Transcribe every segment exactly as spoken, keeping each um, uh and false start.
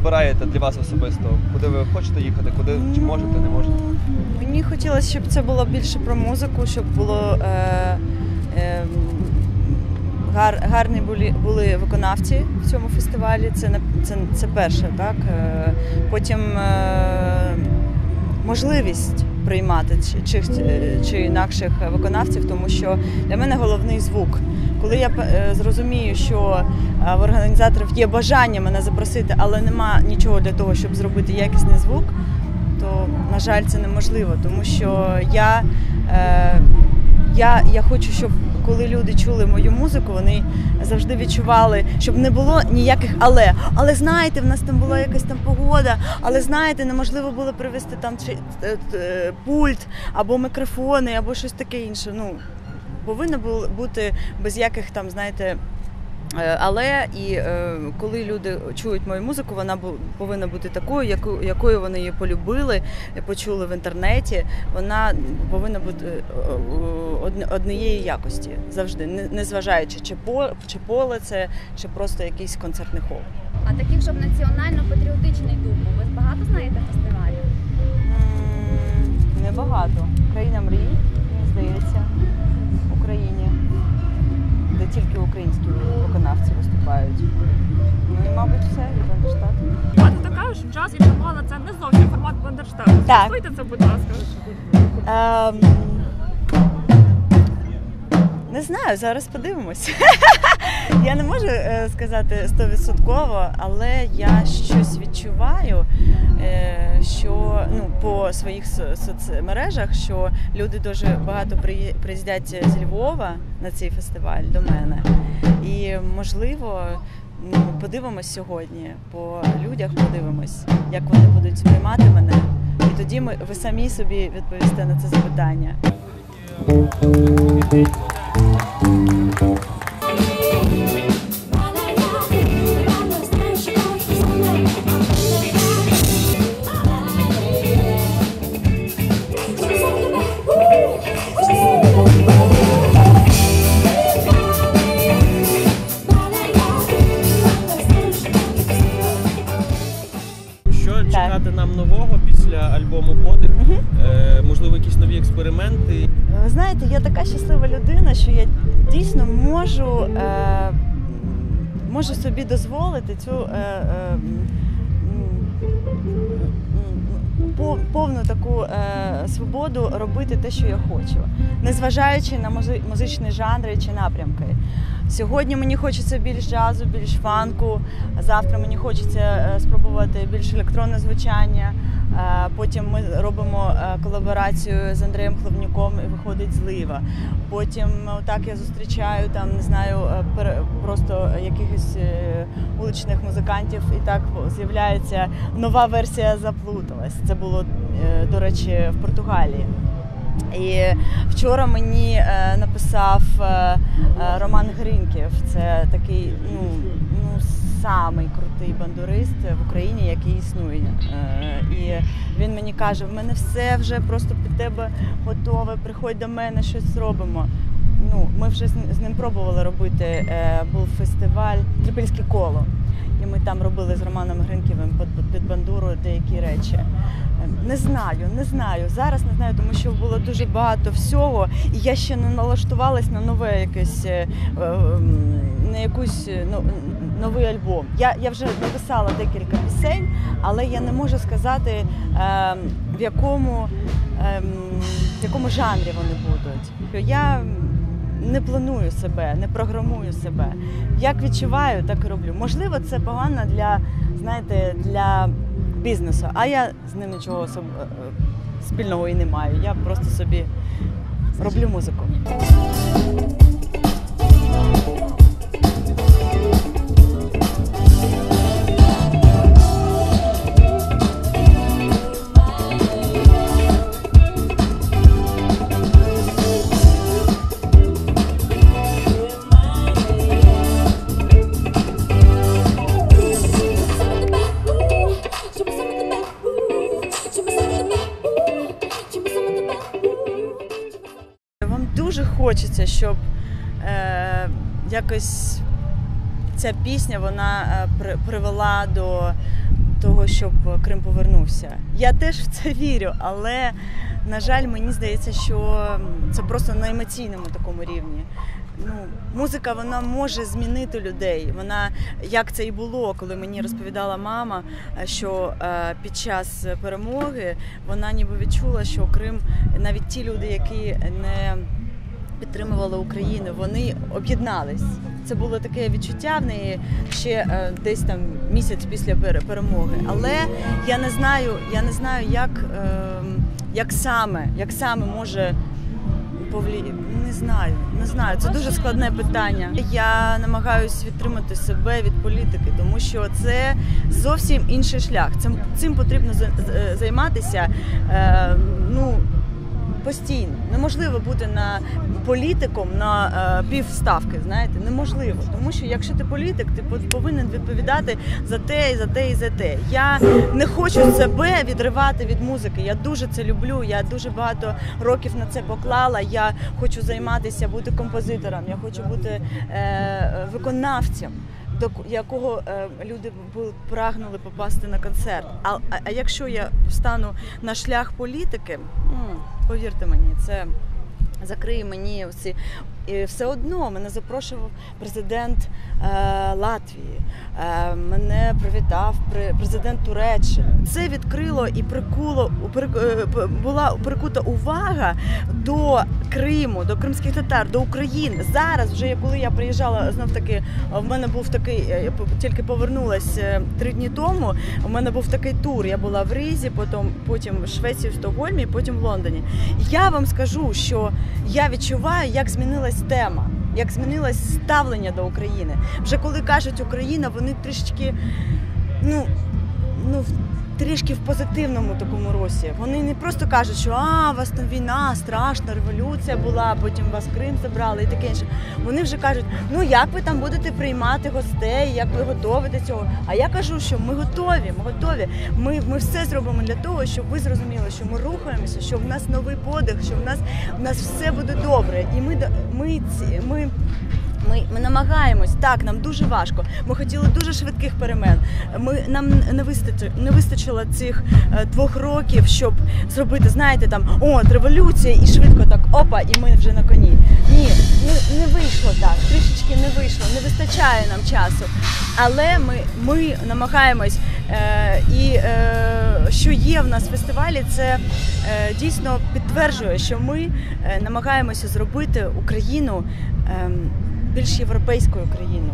обираєте для вас особисто? Куди ви хочете їхати, куди чи можете, не можете? Мені хотілося, щоб це було більше про музику, щоб було е, е, гар, гарні були, були виконавці в цьому фестивалі. Це це, це перше, так. Е, потім е, можливість приймати чи, чи, чи інакших виконавців, тому що для мене головний звук. Коли я зрозумію, що в організаторів є бажання мене запросити, але нема нічого для того, щоб зробити якісний звук, то, на жаль, це неможливо, тому що я, е, я, я хочу, щоб коли люди чули мою музику, вони завжди відчували, щоб не було ніяких «але». Але знаєте, в нас там була якась там погода, але знаєте, неможливо було привезти там пульт, або мікрофони, або щось таке інше. Ну, повинно бути без яких там, знаєте, але, і е, коли люди чують мою музику, вона повинна бути такою, яку, якою вони її полюбили, почули в інтернеті. Вона повинна бути однієї якості завжди, незважаючи, чи, по, чи поле це, чи просто якийсь концертний хол. А таких, щоб національно-патріотичний дух, ви багато знаєте фестивалів? Небагато. Країна мрій, мені здається, в Україні, де тільки українські виконавці виступають. Ну і, мабуть, все, і Бандерштат. Багато то кажуть, що джаз і джамала – це не зовсім формат Бандерштату. Скажіть це, будь ласка. Ем... Не знаю, зараз подивимось. Я не можу сказати стовідсотково, але я щось відчуваю, що ну, по своїх соцмережах, що люди дуже багато приїздять з Львова на цей фестиваль до мене. І, можливо, ну, подивимось сьогодні, по людях подивимось, як вони будуть сприймати мене. І тоді ми, ви самі собі відповісте на це запитання. Що чекати нам нового після альбому «Подих»? Угу. Е, можливо, якісь нові експерименти? Ви знаєте, я така щаслива людина, що я дійсно можу, е, можу собі дозволити цю е, е, повну таку е, свободу робити те, що я хочу, незважаючи на музи музичні жанри чи напрямки. Сьогодні мені хочеться більш джазу, більш фанку, завтра мені хочеться е, спробувати більш електронне звучання. Е, потім ми робимо е, колаборацію з Андрієм Хлевнюком і виходить «Злива». Потім отак я зустрічаю там, не знаю, пер, просто якихось е, вуличних музикантів, і так з'являється нова версія «Заплуталась». Це було, е, до речі, в Португалії. І вчора мені е, написав е, Роман Гринків, це такий, ну, ну, самий крутий бандурист в Україні, який існує. Е, і він мені каже, в мене все вже просто під тебе готове, приходь до мене, щось зробимо. Ну, ми вже з ним пробували робити, е, був фестиваль «Трипільське коло». І ми там робили з Романом Гринківим під, під бандуру деякі речі. Не знаю, не знаю. Зараз не знаю, тому що було дуже багато всього. І я ще не налаштувалась на нове якесь, на якусь ну, новий альбом. Я, я вже написала декілька пісень, але я не можу сказати, в якому, в якому жанрі вони будуть. Я не планую себе, не програмую себе. Як відчуваю, так і роблю. Можливо, це погано для, знаєте, для бізнесу, а я з ним нічого спільного і не маю. Я просто собі роблю музику. Дуже хочеться, щоб е, якось ця пісня вона е, при, привела до, того, щоб Крим повернувся. Я теж в це вірю, але, на жаль, мені здається, що це просто на емоційному такому рівні. Ну, музика, вона може змінити людей. Вона, як це і було, коли мені розповідала мама, що е, під час перемоги вона ніби відчула, що Крим, навіть ті люди, які не підтримували Україну, вони об'єднались. Це було таке відчуття в неї ще е, десь там місяць після перемоги. Але я не знаю, я не знаю, як, е, як саме, як саме може повлі... Не знаю, не знаю. Це дуже складне питання. Я намагаюся відтримати себе від політики, тому що це зовсім інший шлях. Цим, цим потрібно займатися, е, ну, постійно. Неможливо бути на політиком на е, півставки, знаєте, неможливо. Тому що якщо ти політик, ти повинен відповідати за те, і за те, і за те. Я не хочу себе відривати від музики. Я дуже це люблю, я дуже багато років на це поклала. Я хочу займатися, бути композитором, я хочу бути е, виконавцем, до якого е, люди прагнули попасти на концерт. А, а, а якщо я стану на шлях політики, м, повірте мені, це закриє мені всі. І все одно мене запрошував президент е, Латвії, е, мене привітав президент Туреччини. Це відкрило і прикуло, при, е, була прикута увага до Криму, до кримських татар, до України. Зараз, вже коли я приїжджала, знов таки, в мене був такий, я тільки повернулася три дні тому, у мене був такий тур. Я була в Ризі, потім, потім в Швеції, в Стокгольмі, потім в Лондоні. Я вам скажу, що я відчуваю, як змінилась тема, як змінилось ставлення до України. Вже коли кажуть Україна, вони трішки, ну, ну, трішки в позитивному такому росі. Вони не просто кажуть, що а, у вас там війна, страшна, революція була, потім вас Крим забрали і таке інше. Вони вже кажуть, ну як ви там будете приймати гостей, як ви готові до цього. А я кажу, що ми готові, ми готові. Ми, ми все зробимо для того, щоб ви зрозуміли, що ми рухаємося, що в нас новий подих, що в нас, в нас все буде добре. І ми, ми, ми Ми, ми намагаємось, так, нам дуже важко. Ми хотіли дуже швидких перемен. Ми, нам не вистачило, не вистачило цих е, двох років, щоб зробити, знаєте, там, от, революція, і швидко так, опа, і ми вже на коні. Ні, не, не вийшло так, трішечки не вийшло, не вистачає нам часу. Але ми, ми намагаємось, е, і е, що є в нас в фестивалі, це е, дійсно підтверджує, що ми е, намагаємося зробити Україну е, більш європейською країною.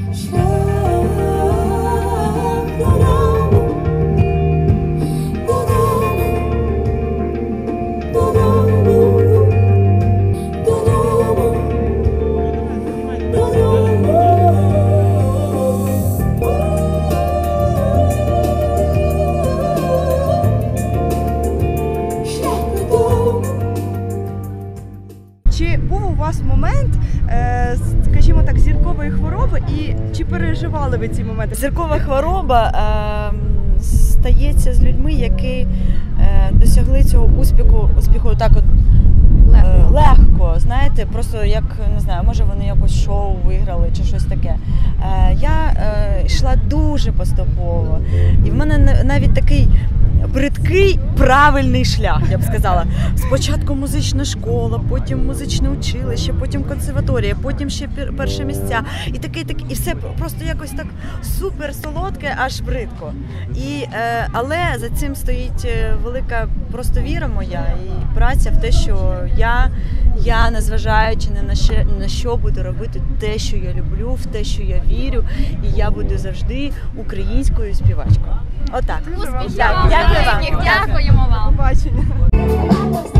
Чи був у вас момент, скажімо так, зіркової хвороби, і чи переживали ви ці моменти? Зіркова хвороба е, стається з людьми, які е, досягли цього успіху, успіху так от е, легко, знаєте, просто як, не знаю, може вони якось шоу виграли чи щось таке. Е, я е, йшла дуже поступово, і в мене навіть такий бридкий правильний шлях, я б сказала. Спочатку музична школа, потім музичне училище, потім консерваторія, потім ще перші місця. І таке, таке, і все просто якось так супер солодке, аж бридко. І, е, але за цим стоїть велика просто віра моя і праця в те, що я, я незважаючи ні на що, на що буду робити те, що я люблю, в те, що я вірю, і я буду завжди українською співачкою. Отак. Успіхів Так, вам, дякую вам. дякуємо вам. Побачення.